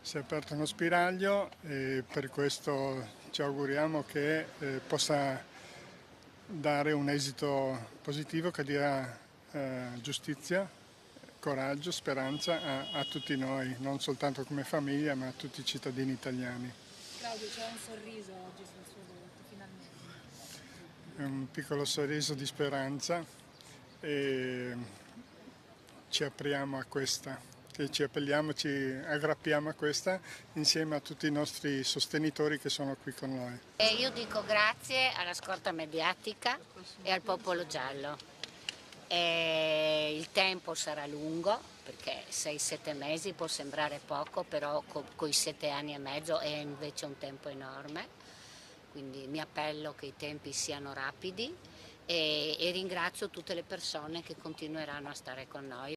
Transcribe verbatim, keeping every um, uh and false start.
Si è aperto uno spiraglio e per questo ci auguriamo che eh, possa dare un esito positivo che dia eh, giustizia, coraggio, speranza a, a tutti noi, non soltanto come famiglia ma a tutti i cittadini italiani. Claudio, c'è un sorriso oggi sul suo volto, finalmente. È un piccolo sorriso di speranza e ci apriamo a questa, che ci appelliamo, ci aggrappiamo a questa insieme a tutti i nostri sostenitori che sono qui con noi. E io dico grazie alla scorta mediatica e al popolo giallo. E il tempo sarà lungo, perché sei sette mesi può sembrare poco, però con i sette anni e mezzo è invece un tempo enorme. Quindi mi appello che i tempi siano rapidi e, e ringrazio tutte le persone che continueranno a stare con noi.